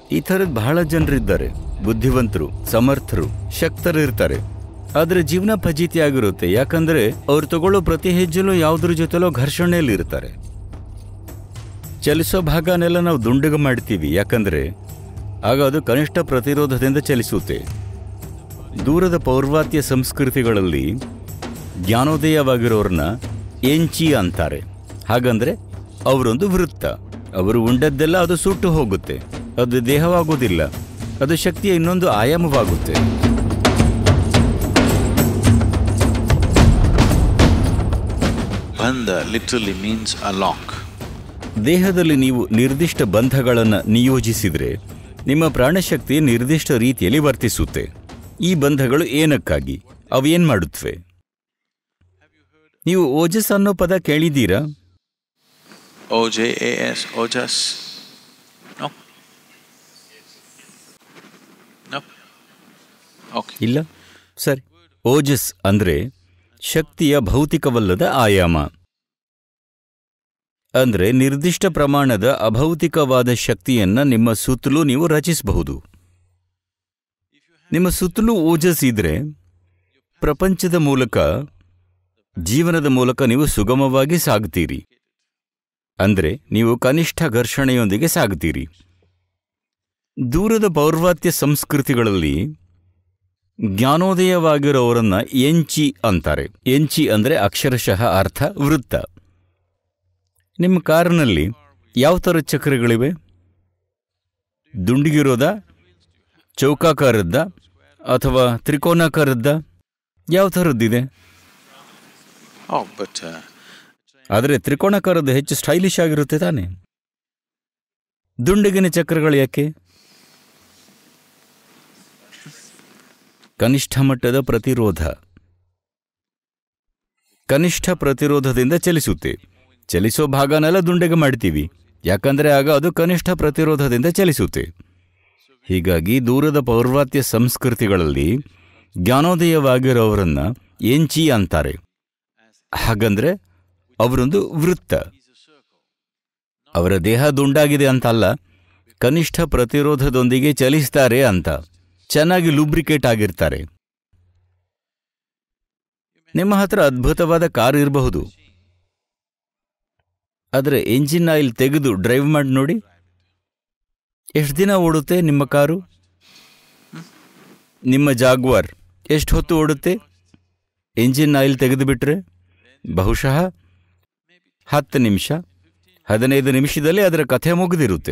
ಈ ಥರದ ಬಹಳ ಜನರಿದ್ದಾರೆ, ಬುದ್ಧಿವಂತರು, ಸಮರ್ಥರು, ಶಕ್ತರು ಇರ್ತಾರೆ. ಆದರೆ ಜೀವನ ಫಜೀತಿ ಆಗಿರುತ್ತೆ. ಯಾಕಂದ್ರೆ ಅವ್ರು ತಗೊಳ್ಳೋ ಪ್ರತಿ ಹೆಜ್ಜೆಲೂ ಯಾವುದ್ರ ಜೊತೆಲೋ ಘರ್ಷಣೆಯಲ್ಲಿ ಇರ್ತಾರೆ. ಚಲಿಸೋ ಭಾಗನೆಲ್ಲ ನಾವು ದುಂಡಗ ಮಾಡ್ತೀವಿ, ಯಾಕಂದ್ರೆ ಆಗ ಅದು ಕನಿಷ್ಠ ಪ್ರತಿರೋಧದಿಂದ ಚಲಿಸುತ್ತೆ. ದೂರದ ಪೌರ್ವಾತ್ಯ ಸಂಸ್ಕೃತಿಗಳಲ್ಲಿ ಜ್ಞಾನೋದಯವಾಗಿರೋರನ್ನ ಎಂಚಿ ಅಂತಾರೆ. ಹಾಗಂದ್ರೆ ಅವರೊಂದು ವೃತ್ತ. ಅವರು ಉಂಡದ್ದೆಲ್ಲ ಅದು ಸುಟ್ಟು ಹೋಗುತ್ತೆ, ಅದು ದೇಹವಾಗೋದಿಲ್ಲ, ಅದು ಶಕ್ತಿಯ ಇನ್ನೊಂದು ಆಯಾಮವಾಗುತ್ತೆ. ಬಂಧ ಲಿಟರಲಿ ಮೀನ್ಸ್ ಅ ಲಾಕ್. ದೇಹದಲ್ಲಿ ನೀವು ನಿರ್ದಿಷ್ಟ ಬಂಧಗಳನ್ನು ನಿಯೋಜಿಸಿದರೆ ನಿಮ್ಮ ಪ್ರಾಣಶಕ್ತಿ ನಿರ್ದಿಷ್ಟ ರೀತಿಯಲ್ಲಿ ವರ್ತಿಸುತ್ತೆ. ಈ ಬಂಧಗಳು ಏನಕ್ಕಾಗಿ? ಅವೇನ್ ಮಾಡುತ್ತವೆ? ನೀವು ಓಜಸ್ ಅನ್ನೋ ಪದ ಕೇಳಿದ್ದೀರಾ? OJAS, ಓಜಸ್? ಇಲ್ಲ. ಸರಿ. ಓಜಸ್ ಅಂದ್ರೆ ಶಕ್ತಿಯ ಭೌತಿಕವಲ್ಲದ ಆಯಾಮ. ಅಂದ್ರೆ ನಿರ್ದಿಷ್ಟ ಪ್ರಮಾಣದ ಅಭೌತಿಕವಾದ ಶಕ್ತಿಯನ್ನ ನಿಮ್ಮ ಸುತ್ತಲೂ ನೀವು ರಚಿಸಬಹುದು. ನಿಮ್ಮ ಸುತ್ತಲೂ ಓಜಸ್ ಇದ್ರೆ ಪ್ರಪಂಚದ ಮೂಲಕ, ಜೀವನದ ಮೂಲಕ ನೀವು ಸುಗಮವಾಗಿ ಸಾಗ್ತೀರಿ. ಅಂದ್ರೆ ನೀವು ಕನಿಷ್ಠ ಘರ್ಷಣೆಯೊಂದಿಗೆ ಸಾಗ್ತೀರಿ. ದೂರದ ಪೌರ್ವಾತ್ಯ ಸಂಸ್ಕೃತಿಗಳಲ್ಲಿ ಜ್ಞಾನೋದಯವಾಗಿರೋರನ್ನ ಎಂಚಿ ಅಂತಾರೆ. ಎಂಚಿ ಅಂದ್ರೆ ಅಕ್ಷರಶಃ ಅರ್ಥ ವೃತ್ತ. ನಿಮ್ಮ ಕಾರಿನಲ್ಲಿ ಯಾವ ಥರದ ಚಕ್ರಗಳಿವೆ? ದುಂಡಿಗಿರೋದ, ಚೌಕಾಕಾರದ್ದ ಅಥವಾ ತ್ರಿಕೋನಾಕಾರದ್ದ? ಯಾವ ಥರದ್ದಿದೆ? ಆದರೆ ತ್ರಿಕೋನಾಕಾರದ ಹೆಚ್ಚು ಸ್ಟೈಲಿಶ್ ಆಗಿರುತ್ತೆ ತಾನೆ? ದುಂಡಿಗಿನ ಚಕ್ರಗಳು ಯಾಕೆ? ಕನಿಷ್ಠ ಮಟ್ಟದ ಪ್ರತಿರೋಧ. ಕನಿಷ್ಠ ಪ್ರತಿರೋಧದಿಂದ ಚಲಿಸುತ್ತೆ. ಚಲಿಸೋ ಭಾಗನೆಲ್ಲ ದುಂಡೆಗೆ ಮಾಡ್ತೀವಿ, ಯಾಕಂದ್ರೆ ಆಗ ಅದು ಕನಿಷ್ಠ ಪ್ರತಿರೋಧದಿಂದ ಚಲಿಸುತ್ತೆ. ಹೀಗಾಗಿ ದೂರದ ಪೌರ್ವಾತ್ಯ ಸಂಸ್ಕೃತಿಗಳಲ್ಲಿ ಜ್ಞಾನೋದಯವಾಗಿರೋರನ್ನ ಎಂಚಿ ಅಂತಾರೆ. ಹಾಗಂದ್ರೆ ಅವರೊಂದು ವೃತ್ತ. ಅವರ ದೇಹ ದುಂಡಾಗಿದೆ ಅಂತಲ್ಲ, ಕನಿಷ್ಠ ಪ್ರತಿರೋಧದೊಂದಿಗೆ ಚಲಿಸ್ತಾರೆ ಅಂತ. ಚೆನ್ನಾಗಿ ಲೂಬ್ರಿಕೇಟ್ ಆಗಿರ್ತಾರೆ. ನಿಮ್ಮ ಹತ್ರ ಅದ್ಭುತವಾದ ಕಾರ್ ಇರಬಹುದು, ಆದರೆ ಎಂಜಿನ್ ಆಯಿಲ್ ತೆಗೆದು ಡ್ರೈವ್ ಮಾಡಿ ನೋಡಿ, ಎಷ್ಟು ದಿನ ಓಡುತ್ತೆ ನಿಮ್ಮ ಕಾರು? ನಿಮ್ಮ ಜಾಗ್ವಾರ್ ಎಷ್ಟು ಹೊತ್ತು ಓಡುತ್ತೆ? ಎಂಜಿನ್ ಆಯಿಲ್ ತೆಗೆದು ಬಿಟ್ರೆ ಬಹುಶಃ 10 ನಿಮಿಷ, 15 ನಿಮಿಷದಲ್ಲಿ ಅದರ ಕಥೆ ಮುಗಿದಿರುತ್ತೆ.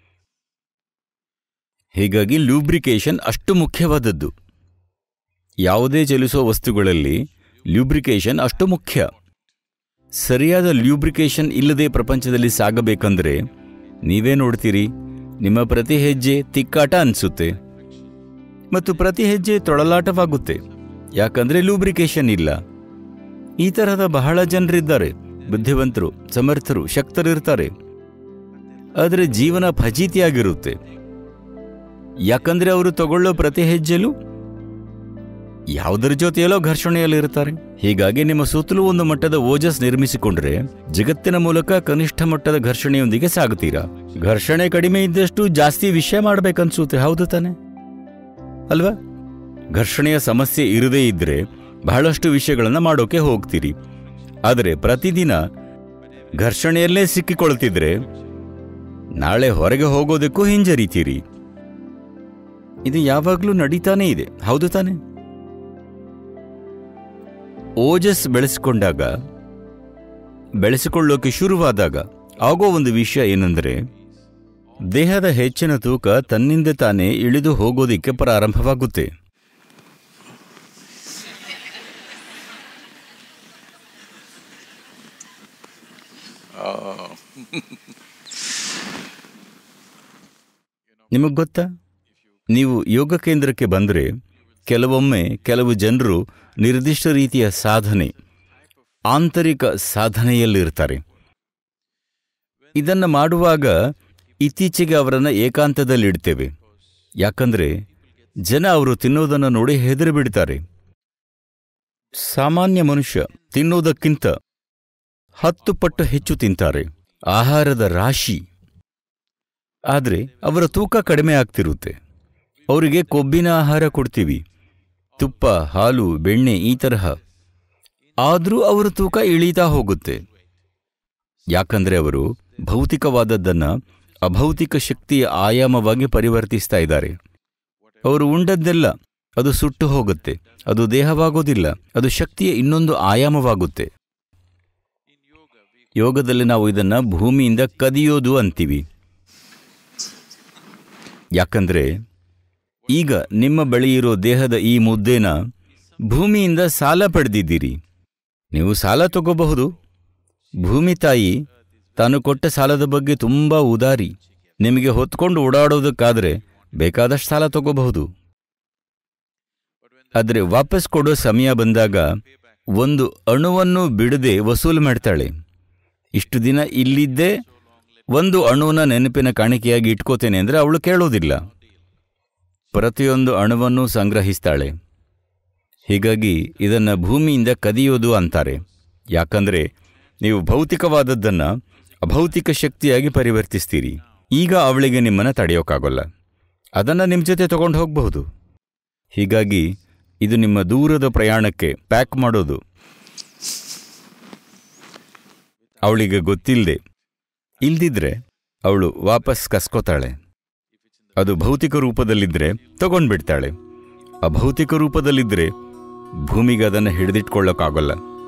ಹೀಗಾಗಿ ಲ್ಯೂಬ್ರಿಕೇಶನ್ ಅಷ್ಟು ಮುಖ್ಯವಾದದ್ದು. ಯಾವುದೇ ಚಲಿಸೋ ವಸ್ತುಗಳಲ್ಲಿ ಲ್ಯೂಬ್ರಿಕೇಶನ್ ಅಷ್ಟು ಮುಖ್ಯ. ಸರಿಯಾದ ಲ್ಯೂಬ್ರಿಕೇಶನ್ ಇಲ್ಲದೆ ಪ್ರಪಂಚದಲ್ಲಿ ಸಾಗಬೇಕಂದ್ರೆ ನೀವೇ ನೋಡ್ತೀರಿ, ನಿಮ್ಮ ಪ್ರತಿ ಹೆಜ್ಜೆ ತಿಕ್ಕಾಟ ಅನಿಸುತ್ತೆ ಮತ್ತು ಪ್ರತಿ ಹೆಜ್ಜೆ ತೊಳಲಾಟವಾಗುತ್ತೆ. ಯಾಕಂದ್ರೆ ಲೂಬ್ರಿಕೇಶನ್ ಇಲ್ಲ. ಈ ತರಹದ ಬಹಳ ಜನರಿದ್ದಾರೆ, ಬುದ್ಧಿವಂತರು, ಸಮರ್ಥರು, ಶಕ್ತರಿರ್ತಾರೆ. ಆದರೆ ಜೀವನ ಫಜೀತಿಯಾಗಿರುತ್ತೆ. ಯಾಕಂದ್ರೆ ಅವರು ತಗೊಳ್ಳೋ ಪ್ರತಿ ಹೆಜ್ಜೆಲೂ ಯಾವುದರ ಜೊತೆಯಲ್ಲೋ ಘರ್ಷಣೆಯಲ್ಲಿರ್ತಾರೆ. ಹೀಗಾಗಿ ನಿಮ್ಮ ಸುತ್ತಲೂ ಒಂದು ಮಟ್ಟದ ಓಜಸ್ ನಿರ್ಮಿಸಿಕೊಂಡ್ರೆ ಜಗತ್ತಿನ ಮೂಲಕ ಕನಿಷ್ಠ ಮಟ್ಟದ ಘರ್ಷಣೆಯೊಂದಿಗೆ ಸಾಗುತ್ತೀರಾ. ಘರ್ಷಣೆ ಕಡಿಮೆ ಇದ್ದಷ್ಟು ಜಾಸ್ತಿ ವಿಷಯ ಮಾಡ್ಬೇಕನ್ಸುತ್ತೆ, ಹೌದು ತಾನೆ? ಅಲ್ವಾ? ಘರ್ಷಣೆಯ ಸಮಸ್ಯೆ ಇರದೇ ಇದ್ರೆ ಬಹಳಷ್ಟು ವಿಷಯಗಳನ್ನ ಮಾಡೋಕೆ ಹೋಗ್ತೀರಿ. ಆದರೆ ಪ್ರತಿದಿನ ಘರ್ಷಣೆಯಲ್ಲೇ ಸಿಕ್ಕಿಕೊಳ್ತಿದ್ರೆ ನಾಳೆ ಹೊರಗೆ ಹೋಗೋದಕ್ಕೂ ಹಿಂಜರಿತೀರಿ. ಇದು ಯಾವಾಗಲೂ ನಡೀತಾನೇ ಇದೆ, ಹೌದು ತಾನೆ? ಓಜಸ್ ಬೆಳೆಸಿಕೊಳ್ಳೋಕೆ ಶುರುವಾದಾಗ ಆಗೋ ಒಂದು ವಿಷಯ ಏನಂದ್ರೆ, ದೇಹದ ಹೆಚ್ಚಿನ ತೂಕ ತನ್ನಿಂದ ತಾನೇ ಇಳಿದು ಹೋಗೋದಿಕ್ಕೆ ಪ್ರಾರಂಭವಾಗುತ್ತೆ. ನಿಮಗೆ ಗೊತ್ತಾ, ನೀವು ಯೋಗ ಕೇಂದ್ರಕ್ಕೆ ಬಂದರೆ ಕೆಲವೊಮ್ಮೆ ಕೆಲವು ಜನರು ನಿರ್ದಿಷ್ಟ ರೀತಿಯ ಸಾಧನೆ, ಆಂತರಿಕ ಸಾಧನೆಯಲ್ಲಿರ್ತಾರೆ. ಇದನ್ನು ಮಾಡುವಾಗ ಇತ್ತೀಚೆಗೆ ಅವರನ್ನು ಏಕಾಂತದಲ್ಲಿಡ್ತೇವೆ. ಯಾಕಂದ್ರೆ ಜನ ಅವರು ತಿನ್ನೋದನ್ನು ನೋಡಿ ಹೆದರಿ ಬಿಡ್ತಾರೆ. ಸಾಮಾನ್ಯ ಮನುಷ್ಯ ತಿನ್ನೋದಕ್ಕಿಂತ 10 ಪಟ್ಟು ಹೆಚ್ಚು ತಿಂತಾರೆ. ಆಹಾರದ ರಾಶಿ. ಆದರೆ ಅವರ ತೂಕ ಕಡಿಮೆ ಆಗ್ತಿರುತ್ತೆ. ಅವರಿಗೆ ಕೊಬ್ಬಿನ ಆಹಾರ ಕೊಡ್ತೀವಿ, ತುಪ್ಪ, ಹಾಲು, ಬೆಣ್ಣೆ ಈ ತರಹ. ಆದರೂ ಅವರ ತೂಕ ಇಳೀತಾ ಹೋಗುತ್ತೆ. ಯಾಕಂದ್ರೆ ಅವರು ಭೌತಿಕವಾದದ್ದನ್ನು ಅಭೌತಿಕ ಶಕ್ತಿಯ ಆಯಾಮವಾಗಿ ಪರಿವರ್ತಿಸ್ತಾ ಇದ್ದಾರೆ. ಅವರು ಉಂಡದ್ದೆಲ್ಲ ಅದು ಸುಟ್ಟು ಹೋಗುತ್ತೆ, ಅದು ದೇಹವಾಗೋದಿಲ್ಲ, ಅದು ಶಕ್ತಿಯ ಇನ್ನೊಂದು ಆಯಾಮವಾಗುತ್ತೆ. ಯೋಗದಲ್ಲಿ ನಾವು ಇದನ್ನು ಭೂಮಿಯಿಂದ ಕದಿಯೋದು ಅಂತೀವಿ. ಯಾಕಂದ್ರೆ ಈಗ ನಿಮ್ಮ ಬಳಿ ಇರೋ ದೇಹದ ಈ ಮುದ್ದೆನ ಭೂಮಿಯಿಂದ ಸಾಲ ಪಡೆದಿದ್ದೀರಿ. ನೀವು ಸಾಲ ತಗೋಬಹುದು. ಭೂಮಿ ತಾಯಿ ತಾನು ಕೊಟ್ಟ ಸಾಲದ ಬಗ್ಗೆ ತುಂಬಾ ಉದಾರಿ. ನಿಮಗೆ ಹೊತ್ಕೊಂಡು ಓಡಾಡೋದಕ್ಕಾದ್ರೆ ಬೇಕಾದಷ್ಟು ಸಾಲ ತಗೋಬಹುದು. ಆದರೆ ವಾಪಸ್ ಕೊಡೋ ಸಮಯ ಬಂದಾಗ ಒಂದು ಅಣುವನ್ನು ಬಿಡದೆ ವಸೂಲು ಮಾಡ್ತಾಳೆ. ಇಷ್ಟು ದಿನ ಇಲ್ಲಿದ್ದೇ ಒಂದು ಅಣುವನ್ನ ನೆನಪಿನ ಕಾಣಿಕೆಯಾಗಿ ಇಟ್ಕೋತೇನೆ ಅಂದರೆ ಅವಳು ಕೇಳೋದಿಲ್ಲ. ಪ್ರತಿಯೊಂದು ಅಣುವನ್ನು ಸಂಗ್ರಹಿಸ್ತಾಳೆ. ಹೀಗಾಗಿ ಇದನ್ನ ಭೂಮಿಯಿಂದ ಕದಿಯೋದು ಅಂತಾರೆ. ಯಾಕಂದ್ರೆ ನೀವು ಭೌತಿಕವಾದದ್ದನ್ನು ಅಭೌತಿಕ ಶಕ್ತಿಯಾಗಿ ಪರಿವರ್ತಿಸ್ತೀರಿ. ಈಗ ಅವಳಿಗೆ ನಿಮ್ಮನ್ನು ತಡೆಯೋಕ್ಕಾಗೋಲ್ಲ. ಅದನ್ನು ನಿಮ್ಮ ಜೊತೆ ತಗೊಂಡು ಹೋಗಬಹುದು. ಹೀಗಾಗಿ ಇದು ನಿಮ್ಮ ದೂರದ ಪ್ರಯಾಣಕ್ಕೆ ಪ್ಯಾಕ್ ಮಾಡೋದು. ಅವಳಿಗೆ ಗೊತ್ತಿಲ್ಲದೆ ಇಲ್ದಿದ್ರೆ ಅವಳು ವಾಪಸ್ ಕಸ್ಕೋತಾಳೆ. ಅದು ಭೌತಿಕ ರೂಪದಲ್ಲಿದ್ದರೆ ತಗೊಂಡ್ಬಿಡ್ತಾಳೆ. ಅಭೌತಿಕ ರೂಪದಲ್ಲಿದ್ದರೆ ಭೂಮಿಗೆ ಅದನ್ನು ಹಿಡಿದಿಟ್ಕೊಳ್ಳೋಕ್ಕಾಗಲ್ಲ.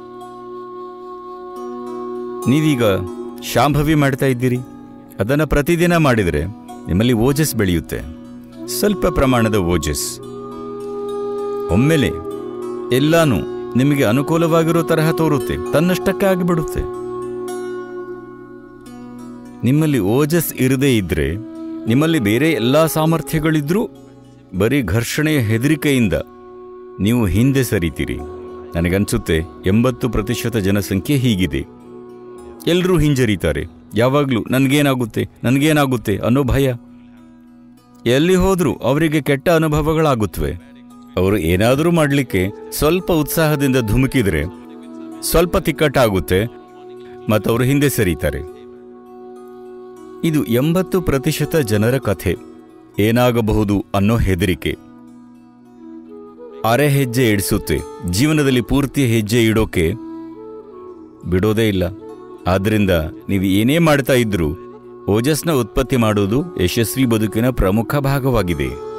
ನೀವೀಗ ಶಾಂಭವಿ ಮಾಡ್ತಾ ಇದ್ದೀರಿ. ಅದನ್ನು ಪ್ರತಿದಿನ ಮಾಡಿದರೆ ನಿಮ್ಮಲ್ಲಿ ಓಜಸ್ ಬೆಳೆಯುತ್ತೆ, ಸ್ವಲ್ಪ ಪ್ರಮಾಣದ ಓಜಸ್. ಒಮ್ಮೆಲೆ ಎಲ್ಲಾನು ನಿಮಗೆ ಅನುಕೂಲವಾಗಿರೋ ತರಹ ತೋರುತ್ತೆ, ತನ್ನಷ್ಟಕ್ಕೆ ಆಗಿಬಿಡುತ್ತೆ. ನಿಮ್ಮಲ್ಲಿ ಓಜಸ್ ಇರದೇ ಇದ್ರೆ, ನಿಮ್ಮಲ್ಲಿ ಬೇರೆ ಎಲ್ಲ ಸಾಮರ್ಥ್ಯಗಳಿದ್ರೂ ಬರೀ ಘರ್ಷಣೆಯ ಹೆದರಿಕೆಯಿಂದ ನೀವು ಹಿಂದೆ ಸರಿತೀರಿ. ನನಗನ್ಸುತ್ತೆ 80% ಜನಸಂಖ್ಯೆ ಹೀಗಿದೆ. ಎಲ್ಲರೂ ಹಿಂಜರಿತಾರೆ. ಯಾವಾಗಲೂ ನನಗೇನಾಗುತ್ತೆ ಅನ್ನೋ ಭಯ. ಎಲ್ಲಿ ಹೋದ್ರೂ ಅವರಿಗೆ ಕೆಟ್ಟ ಅನುಭವಗಳಾಗುತ್ತವೆ. ಅವರು ಏನಾದರೂ ಮಾಡಲಿಕ್ಕೆ ಸ್ವಲ್ಪ ಉತ್ಸಾಹದಿಂದ ಧುಮುಕಿದ್ರೆ ಸ್ವಲ್ಪ ತಿಕ್ಕಟ್ಟಾಗುತ್ತೆ ಮತ್ತು ಅವರು ಹಿಂದೆ ಸರಿತಾರೆ. ಇದು 80% ಜನರ ಕಥೆ. ಏನಾಗಬಹುದು ಅನ್ನೋ ಹೆದರಿಕೆ ಅರೆ ಹೆಜ್ಜೆ ಇಡಿಸುತ್ತೆ. ಜೀವನದಲ್ಲಿ ಪೂರ್ತಿ ಹೆಜ್ಜೆ ಇಡೋಕೆ ಬಿಡೋದೇ ಇಲ್ಲ. ಆದ್ದರಿಂದ ನೀವು ಏನೇ ಮಾಡ್ತಾ ಇದ್ರೂ ಓಜಸ್ನ ಉತ್ಪತ್ತಿ ಮಾಡೋದು ಯಶಸ್ವಿ ಬದುಕಿನ ಪ್ರಮುಖ ಭಾಗವಾಗಿದೆ.